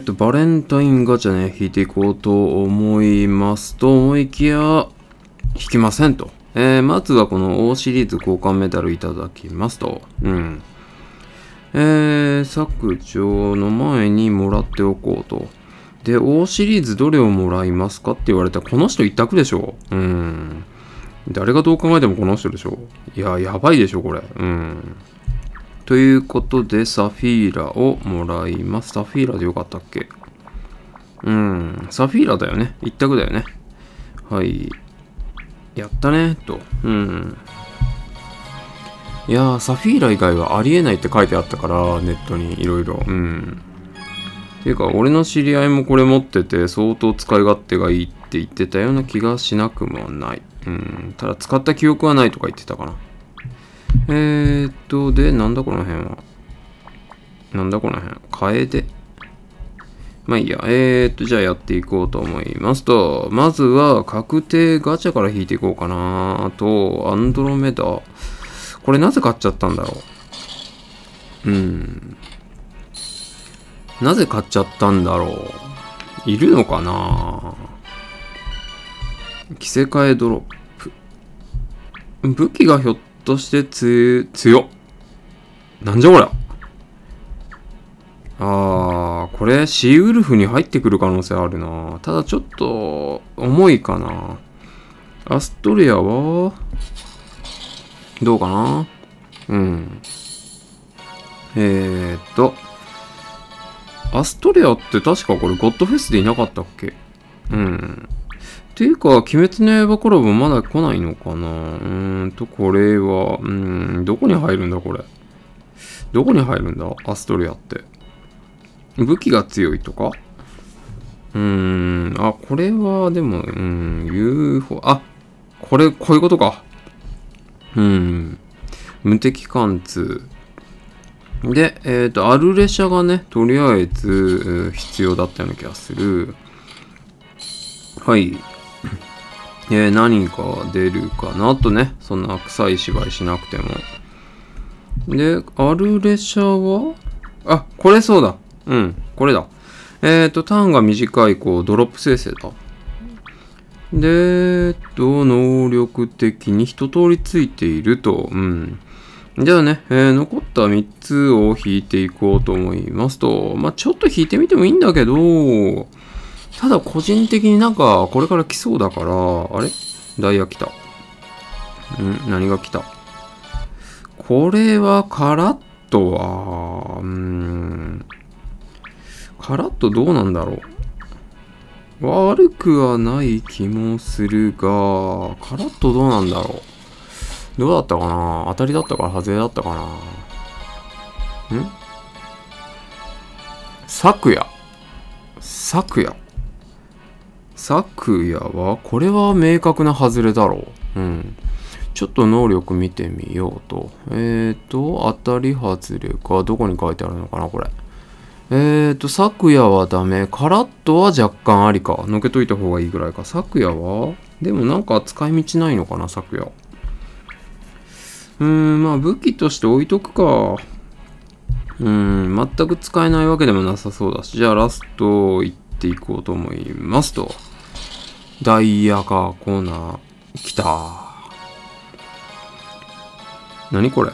バレンタインガチャね、引いていこうと思いますと思いきや、引きませんと。まずはこの O シリーズ交換メダルいただきますと。削除の前にもらっておこうと。で、O シリーズどれをもらいますかって言われたら、この人一択でしょ。誰がどう考えてもこの人でしょ。いや、やばいでしょ、これ。ということで、サフィーラをもらいます。サフィーラでよかったっけ？サフィーラだよね。一択だよね。はい。やったね、と。いやー、サフィーラ以外はありえないって書いてあったから、ネットにいろいろ。ていうか、俺の知り合いもこれ持ってて、相当使い勝手がいいって言ってたような気がしなくもない。ただ、使った記憶はないとか言ってたかな。で、なんだこの辺は。なんだこの辺。楓。まあいいや。じゃあやっていこうと思いますと、まずは確定ガチャから引いていこうかな。と、アンドロメダ。これなぜ買っちゃったんだろう。なぜ買っちゃったんだろう。いるのかな。着せ替えドロップ。武器がひょっとして強っ。なんじゃこりゃ。これシーウルフに入ってくる可能性あるな。ただちょっと重いかな。アストレアはどうかな。アストレアって確かこれゴッドフェスでいなかったっけ？っていうか、鬼滅の刃コラボまだ来ないのかな。これは、どこに入るんだ、これ。どこに入るんだ、アストレアって。武器が強いとか？これは、でも、UFO、こういうことか。無敵貫通。で、アルレシャがね、とりあえず、必要だったような気がする。はい。何が出るかなとね、そんな臭い芝居しなくても。で、アルレシャはこれそうだ。これだ。ターンが短い、ドロップ生成だ。で、能力的に一通りついていると。じゃあね、残った3つを引いていこうと思いますと、ちょっと引いてみてもいいんだけど、ただ個人的になんかこれから来そうだから、あれ？ダイヤ来た。何が来た？これはカラットは、カラットどうなんだろう。悪くはない気もするが、カラットどうなんだろう。どうだったかな？当たりだったか外れだったかな？昨夜は、これは明確な外れだろう。ちょっと能力見てみようと。当たり外れか。どこに書いてあるのかな、これ。昨夜はダメ。カラットは若干ありか。のけといた方がいいぐらいか。昨夜はでもなんか使い道ないのかな、昨夜。武器として置いとくか。全く使えないわけでもなさそうだし。じゃあラスト行っていこうと思いますと。ダイヤが来な。来た。何これ？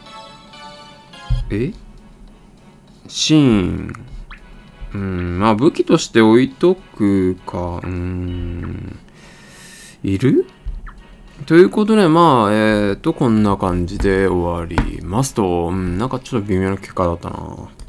シーン。武器として置いとくか。いる？ということで、こんな感じで終わりますと。なんかちょっと微妙な結果だったな。